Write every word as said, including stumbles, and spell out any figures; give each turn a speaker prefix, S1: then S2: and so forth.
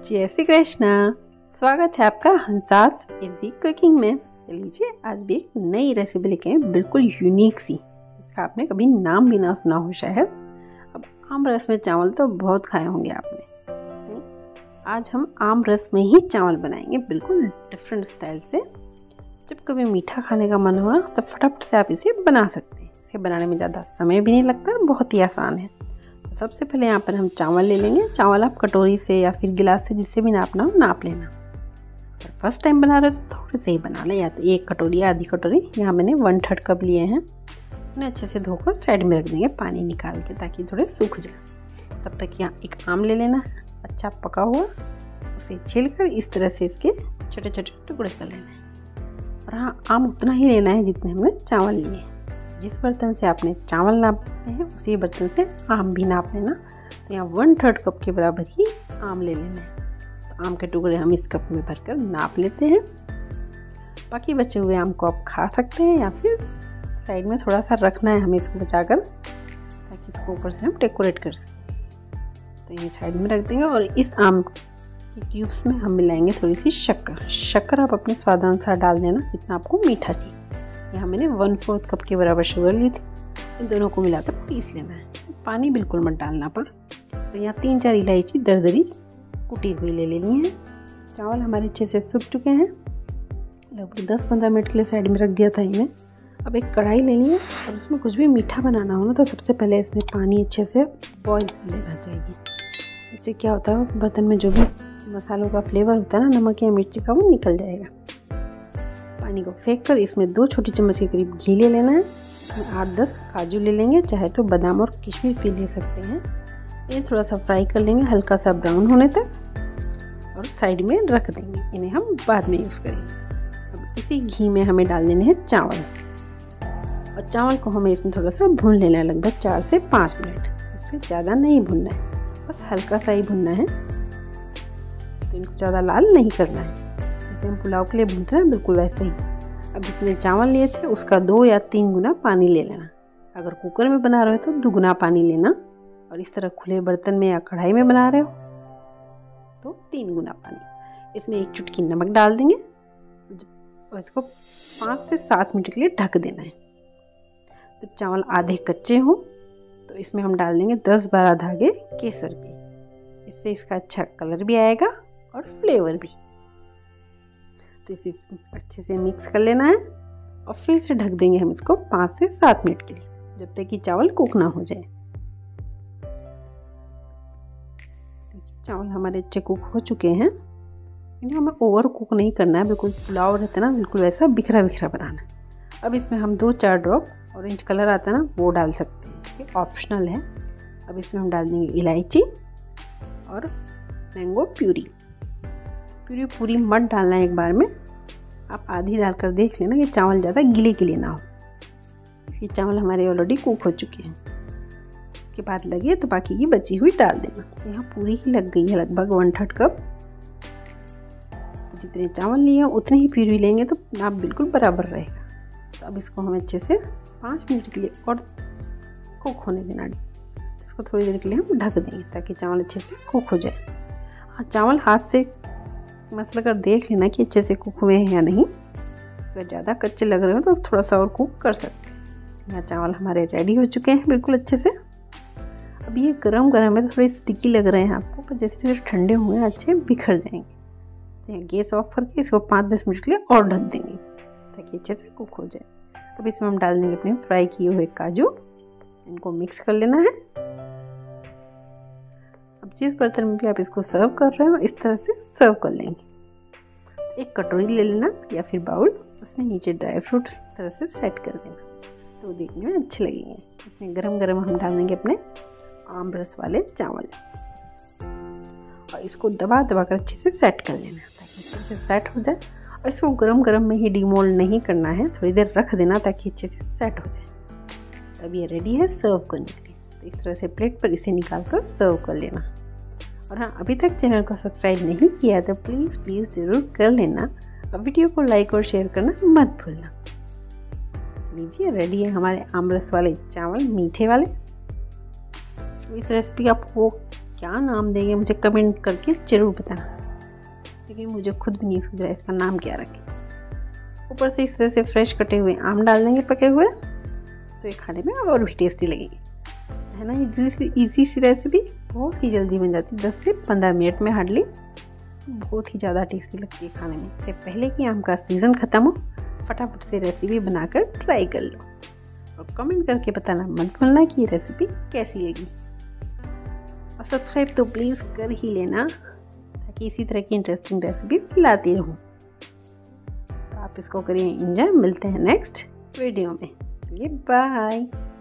S1: जय श्री कृष्णा। स्वागत है आपका हंसास इजी कुकिंग में। लीजिए आज भी एक नई रेसिपी लेके आए, बिल्कुल यूनिक सी, इसका आपने कभी नाम भी ना सुना हो शायद। अब आम रस में चावल तो बहुत खाए होंगे आपने। आज हम आम रस में ही चावल बनाएंगे, बिल्कुल डिफरेंट स्टाइल से। जब कभी मीठा खाने का मन हो ना तो फटाफट से आप इसे बना सकते हैं। इसे बनाने में ज़्यादा समय भी नहीं लगता, बहुत ही आसान है। सबसे पहले यहाँ पर हम चावल ले लेंगे। चावल आप कटोरी से या फिर गिलास से जिससे भी नापना हो नाप लेना। और फर्स्ट टाइम बना रहे हो तो थोड़े से ही बना लें, या तो एक कटोरी या आधी कटोरी। यहाँ मैंने वन थर्ड कप लिए हैं। उन्हें अच्छे से धोकर साइड में रख देंगे पानी निकाल के, ताकि थोड़े सूख जाए। तब तक यहाँ एक आम ले लेना है, अच्छा पका हुआ। उसे छीलकर इस तरह से इसके छोटे छोटे टुकड़े कर लेना है। और हाँ, आम उतना ही लेना है जितने हमने चावल लिए। जिस बर्तन से आपने चावल नापे हैं उसी बर्तन से आम भी नाप लेना। तो यहाँ वन थर्ड कप के बराबर ही आम ले लेना है। तो आम के टुकड़े हम इस कप में भरकर नाप लेते हैं। बाकी बचे हुए आम को आप खा सकते हैं या फिर साइड में थोड़ा सा रखना है हमें इसको बचाकर, ताकि इसको ऊपर से हम डेकोरेट कर सकें। तो ये साइड में रख देंगे। और इस आम की क्यूब्स में हम मिलाएंगे थोड़ी सी शक्कर। शक्कर आप अपने स्वादानुसार डाल देना, जितना आपको मीठा चाहिए। यहाँ मैंने वन फोर्थ कप के बराबर शुगर ली थी। इन दोनों को मिलाकर पीस लेना है, पानी बिल्कुल मत डालना पर। तो यहाँ तीन चार इलायची दरदरी कुटी हुई ले लेनी है। चावल हमारे अच्छे से सूख चुके हैं, लगभग दस पंद्रह मिनट के लिए साइड में रख दिया था इन्हें। अब एक कढ़ाई लेनी है और उसमें कुछ भी मीठा बनाना हो ना तो सबसे पहले इसमें पानी अच्छे से बॉईल कर लेना चाहिए। इससे क्या होता है, बर्तन में जो भी मसालों का फ्लेवर होता है ना, नमक या मिर्ची का, वो निकल जाएगा। पानी को फेंक कर इसमें दो छोटी चम्मच के करीब घी ले लेना है। आठ दस काजू ले लेंगे, चाहे तो बादाम और किशमिश भी ले सकते हैं। ये थोड़ा सा फ्राई कर लेंगे हल्का सा ब्राउन होने तक, और साइड में रख देंगे। इन्हें हम बाद में यूज़ करेंगे। अब इसी घी में हमें डाल देने हैं चावल। और चावल को हमें इसमें थोड़ा सा भून लेना है, लगभग चार से पाँच मिनट। इससे ज़्यादा नहीं भूनना है, बस हल्का सा ही भूनना है। तो इनको ज़्यादा लाल नहीं करना है, जैसे हम पुलाव के लिए भूनते हैं बिल्कुल वैसे ही। अब जितने चावल लिए थे उसका दो या तीन गुना पानी ले लेना। अगर कुकर में बना रहे हो तो दुगना पानी लेना, और इस तरह खुले बर्तन में या कढ़ाई में बना रहे हो तो तीन गुना पानी। इसमें एक चुटकी नमक डाल देंगे और इसको पाँच से सात मिनट के लिए ढक देना है। जब चावल आधे कच्चे हों तो इसमें हम डाल देंगे दस बारह धागे केसर के। इससे इसका अच्छा कलर भी आएगा और फ्लेवर भी। तो इसे अच्छे से मिक्स कर लेना है और फिर से ढक देंगे हम इसको पाँच से सात मिनट के लिए, जब तक कि चावल कुक ना हो जाए। चावल हमारे अच्छे कुक हो चुके हैं। इन्हें हमें ओवर कुक नहीं करना है, बिल्कुल पुलाव रहता है ना, बिल्कुल वैसा बिखरा बिखरा बनाना है। अब इसमें हम दो चार ड्रॉप ऑरेंज कलर आता है ना, वो डाल सकते हैं, ये ऑप्शनल है। अब इसमें हम डाल देंगे इलायची और मैंगो प्यूरी। प्यूरी पूरी मत डालना है एक बार में, आप आधी डालकर देख लेना कि चावल ज़्यादा गीले गीले ना हो। ये चावल हमारे ऑलरेडी कुक हो चुके हैं। इसके बाद लगे तो बाकी की बची हुई डाल देना। यहाँ पूरी ही लग गई है, लगभग वन थर्ड कप। तो जितने चावल लिए हैं उतने ही प्यूरी लेंगे तो नाप बिल्कुल बराबर रहेगा। तो अब इसको हम अच्छे से पाँच मिनट के लिए और कुक होने देना। इसको थोड़ी देर के लिए हम ढक देंगे ताकि चावल अच्छे से कुक हो जाए। हाँ, चावल हाथ से मसल कर देख लेना कि अच्छे से कुक हुए हैं या नहीं। अगर ज़्यादा कच्चे लग रहे हो तो थोड़ा सा और कुक कर सकते हैं। यहाँ चावल हमारे रेडी हो चुके हैं बिल्कुल अच्छे से। अब ये गरम गरम है तो थोड़े स्टिकी लग रहे हैं आपको, पर जैसे जैसे ठंडे हुए अच्छे बिखर जाएंगे। तो यहाँ गैस ऑफ करके इसको पाँच दस मिनट के लिए और ढक देंगे ताकि अच्छे से कुक हो जाए। अब इसमें हम डाल देंगे अपने फ्राई किए हुए काजू। इनको मिक्स कर लेना है। अब जिस बर्तन में भी आप इसको सर्व कर रहे हो इस तरह से सर्व कर लेंगे। एक कटोरी ले लेना या फिर बाउल, उसमें नीचे ड्राई फ्रूट्स इस तरह से सेट कर देना, तो देखने में अच्छे लगेंगे। इसमें गरम गरम हम डाल देंगे अपने आम रस वाले चावल और इसको दबा दबा कर अच्छे से सेट कर लेना ताकि अच्छे से सेट हो जाए। और इसको गरम गरम में ही डिमोल्ड नहीं करना है, थोड़ी देर रख देना ताकि अच्छे से सेट हो जाए। तब ये रेडी है सर्व करने के लिए। तो इस तरह से प्लेट पर इसे निकाल कर सर्व कर लेना। और हाँ, अभी तक चैनल को सब्सक्राइब नहीं किया तो प्लीज़ प्लीज़ ज़रूर कर लेना। और वीडियो को लाइक और शेयर करना मत भूलना। लीजिए, रेडी है हमारे आम रस वाले चावल, मीठे वाले। इस रेसिपी आपको क्या नाम देंगे मुझे कमेंट करके ज़रूर बताना। लेकिन मुझे खुद भी नहीं सूझ रहा इसका नाम क्या रखें। ऊपर से इस तरह से फ्रेश कटे हुए आम डाल देंगे पके हुए, तो ये खाने में और भी टेस्टी लगेगी, है ना। इजी सी इजी सी रेसिपी, बहुत ही जल्दी बन जाती है, दस से पंद्रह मिनट में हार्डली। बहुत ही ज़्यादा टेस्टी लगती है खाने में। इससे पहले कि आम का सीज़न ख़त्म हो, फटाफट से रेसिपी बनाकर ट्राई कर लो और कमेंट करके बताना मत भूलना कि ये रेसिपी कैसी लगी। और सब्सक्राइब तो प्लीज़ कर ही लेना, ताकि इसी तरह की इंटरेस्टिंग रेसिपी लाती रहूँ। तो आप इसको करिए एंजॉय। मिलते हैं नेक्स्ट वीडियो में। चलिए बाय।